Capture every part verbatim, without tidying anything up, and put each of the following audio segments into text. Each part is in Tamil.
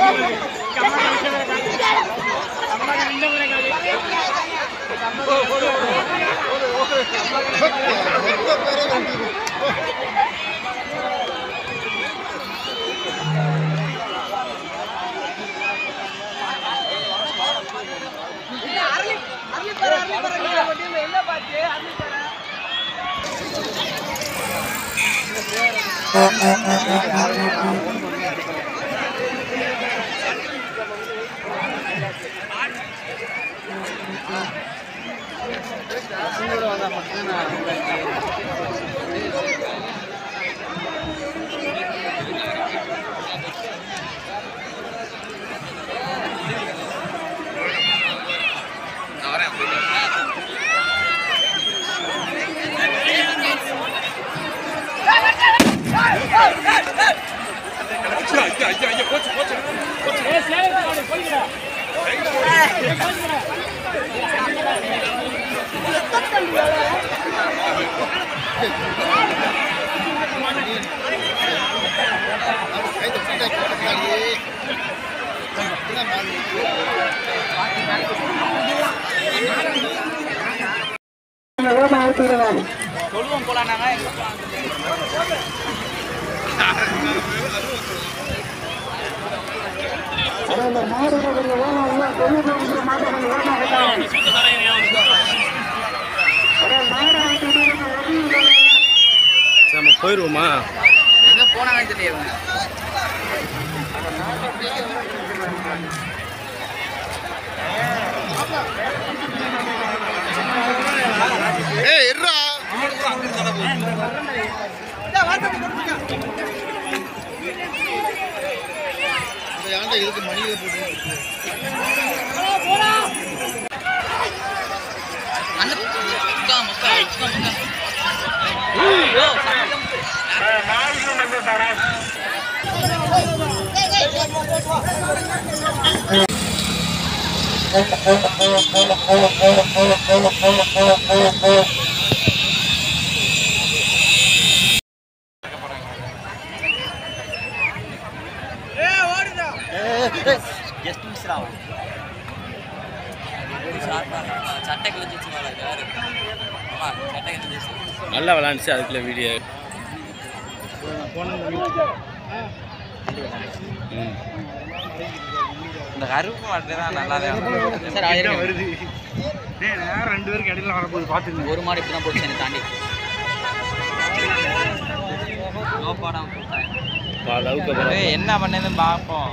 சொல்லுவோம் போலாம் நாங்க நம்ம போயிருவோமா? எங்க போனாங்கன்னு தெரியாது. ஏய் இருடா இந்த ஆண்ட இதுக்கு மணியில போட்டு அண்ணா முக்கா முக்கா முக்கா ஐயோ நாளைக்கு வந்து தரேன். நல்லா விளாண்டுச்சு அதுக்குள்ள வீடியோ. இந்த கருப்பு மாட்டுதான் நல்லா வருது. ரெண்டு பேருக்கு இடையில வரப்போது பார்த்துங்க. ஒரு மாடு இப்படி தான் போச்சு என்னை தாண்டி என்ன பண்ணதுன்னு பார்ப்போம்.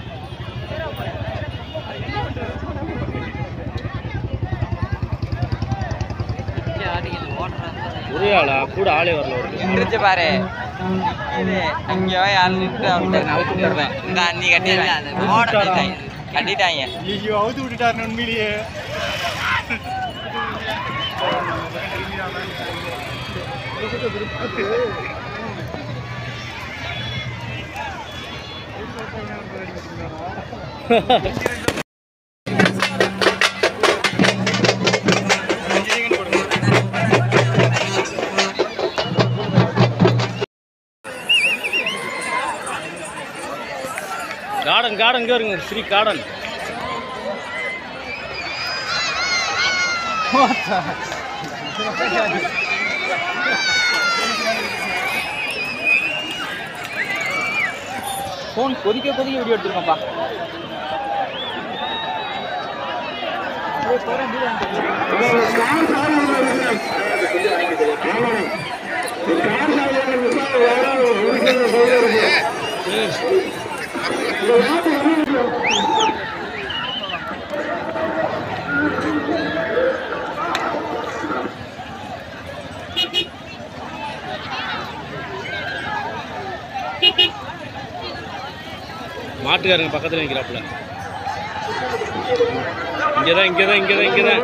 ஒரே ஆளா கூட ஆளே வரல. நின்றுச்சு பாரு அங்கேயோ யாரும் நின்று அவுத்து விட்டுறேன். இந்த அண்ணி கட்டிட்டாங்க கட்டிட்டாங்க. ஐயோ அவுத்து விட்டுட்டாரு உண்மையிலேயே. கார்டன் கார்டன் இங்கே வருங்க ஸ்ரீ கார்டன். ஃபோன் கொதிக்க கொதிக்க வீடியோ எடுத்துருக்கோம்ப்பா. மாட்டுக்காரங்க பக்கத்தில் நிற்கிறாப்புல. இங்கேதான் இங்கேதான் இங்கேதான் இங்கேதான்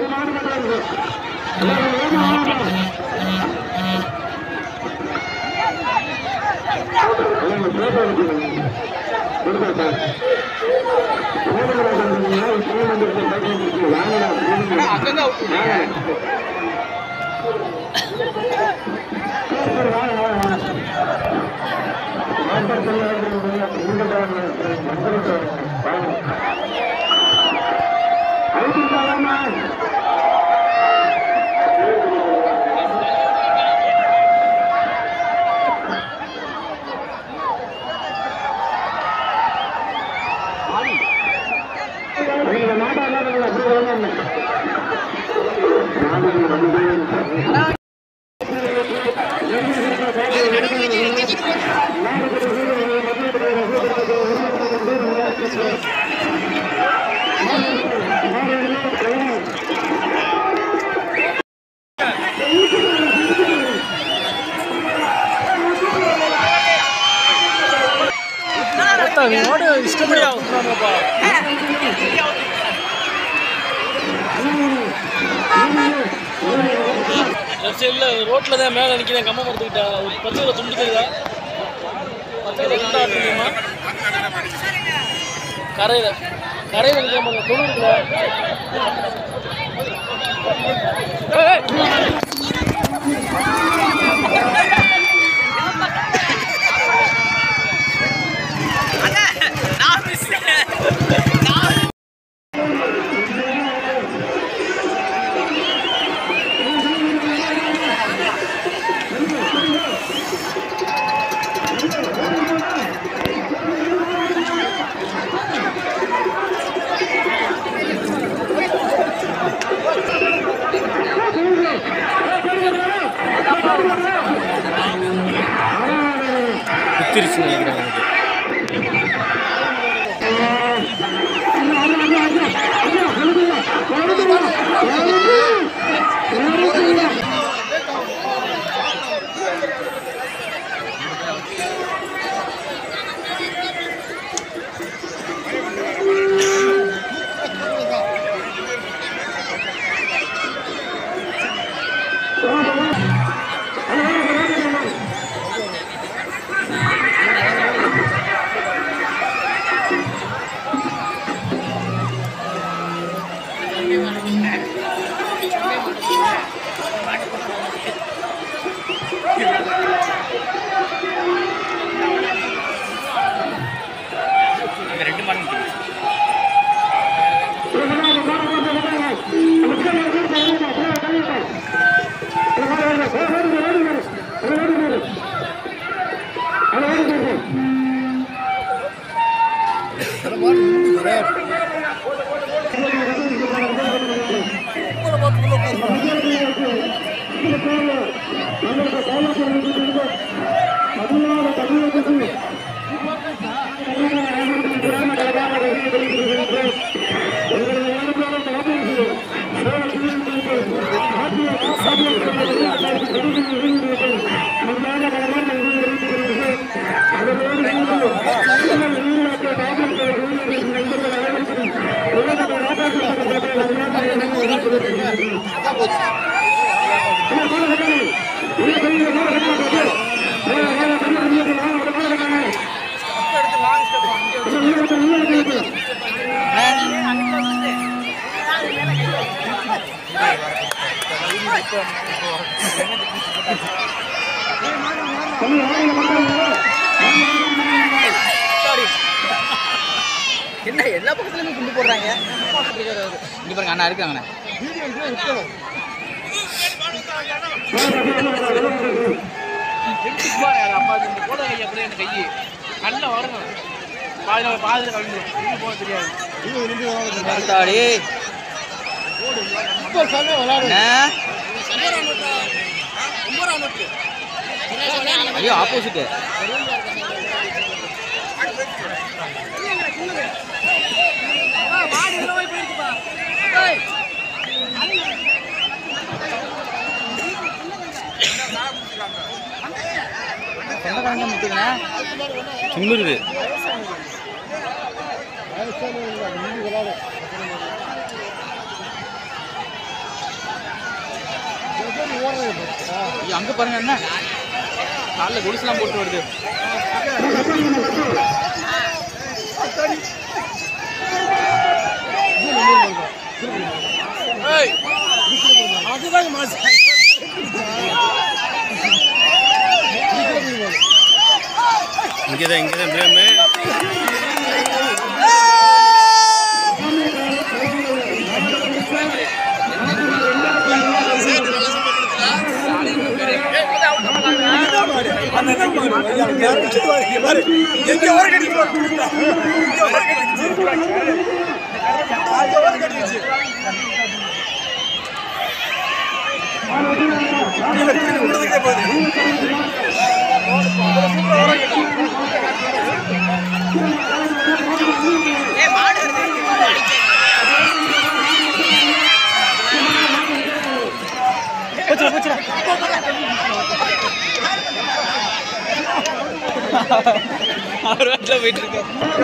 இஷ்டப்படியா இல்லை ரோட்டில் தான் மேலே நிற்கிறேன் கம்ம மரத்துக்கிட்ட ஒரு பத்து கிலோ துண்டு தெரியுதா பத்து கிலோ துண்டா ஆட்டுமா கரையில் கரையில் நிற்க மாட்டேன் தொண்ணூறு குத்திருச்சு நினைக்கிறாங்க ரெண்டு மரம் என்ன எல்லா பக்கத்துலயுமே குண்டு போடுறாங்க. இங்க பாருங்க அண்ணா இருக்காங்கண்ணா. நல்லா வரணும் பாதில பாதில கவிழ்ந்து போக தெரியாது. ஐயோ ஆப்போசிட் சிம்மிருது. அங்க பாருங்க என்ன காலைல கொலுசுலாம் போட்டு வருது. அதுதான் இங்கதான் இங்கதான் பிரேமு அவர் வீட்டில் போயிட்டு இருக்காரு.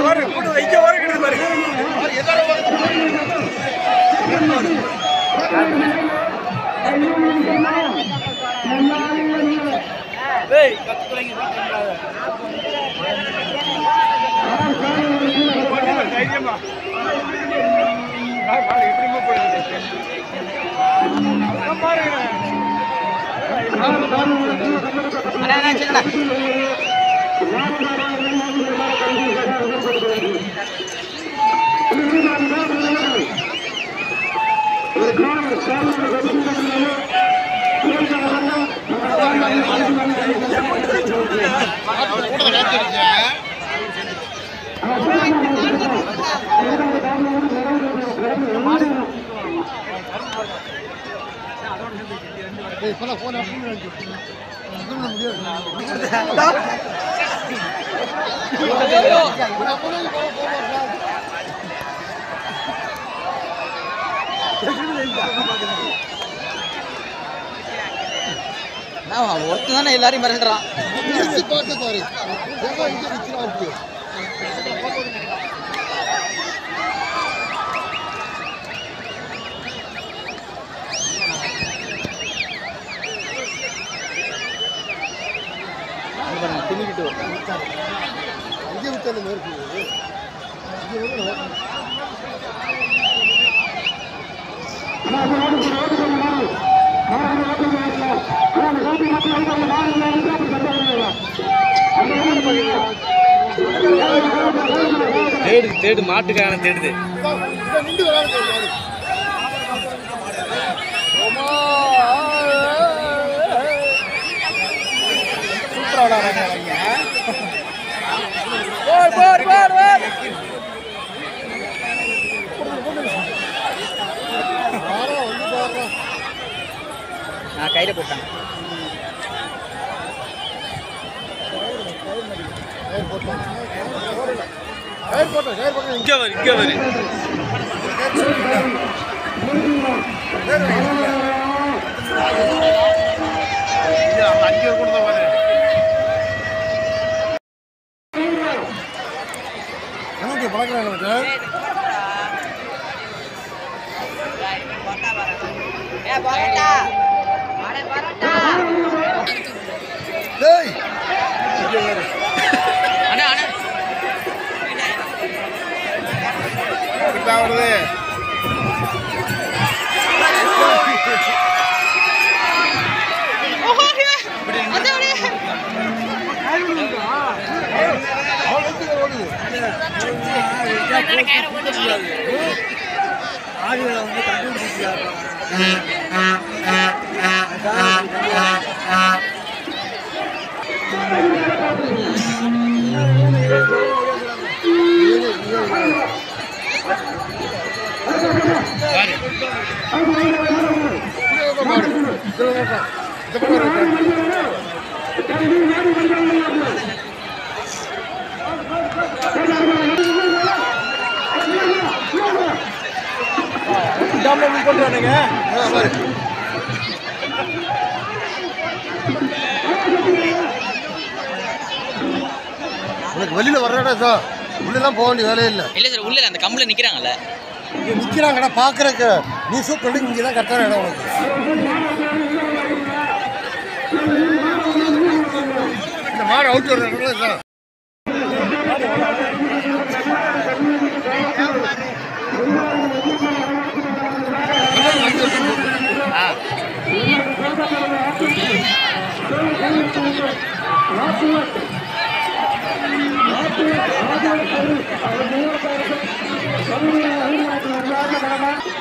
ஒருத்தர் தானே எல்லாரையும் மிரண்டுறான். திணிக்கிட்டு தேடு தேடு மாட்டுக்கான தேடுது. நான் கையில போட்டேன். இங்க வரு இங்க வரு அஞ்சு கூட தான் வரு. வெளியில வர்றடா சார், உள்ளெல்லாம் போக வேண்டிய வேலையே இல்லை. இல்லை சார், உள்ள அந்த கம்பில் நிற்கிறாங்கல்ல, இங்கே நிற்கிறாங்கடா பார்க்குறக்கு. நீ சூப்பர் இங்கே தான் கரெக்டான இடம் உனக்கு. இந்த மாடு அவுட் வர்றதுல சார்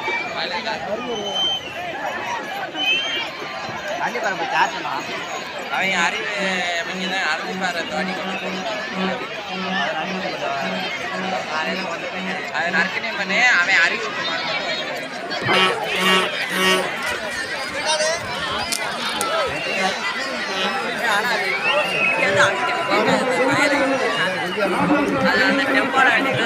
கண்டிப்பாக அவன் அறிவு எப்படி தான் அறிவிப்பார் அந்த வாட்டி அதை நற்கனையும் பண்ணி அவன் அறிவு அந்த டெம்போட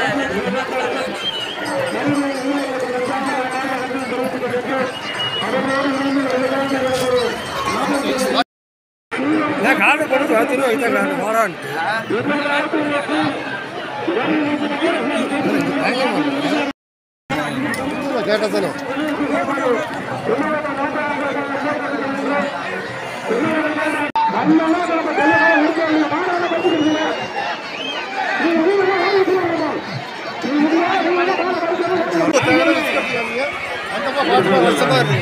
காடு கொடுத்து வச்சுட்டு வைத்தான் போறான்ட்டு கேட்டதானே அந்த வருஷமா இருக்கு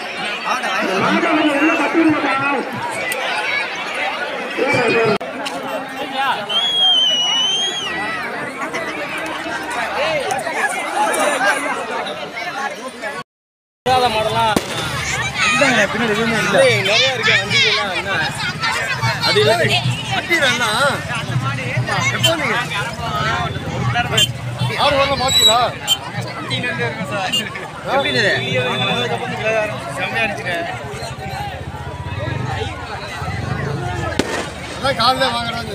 மாடலாம் பின்னாடி எதுவுமே இல்லை நிறைய இருக்கு வண்டிகள்லாம் என்ன அது அட்டிரண்ணா எப்போ நீங்க ஆறு வாரம் மாத்தீங்களா எப்படி இருந்தது செம்மையா இருந்துச்சு அதான் காலையில் வாங்குறாங்க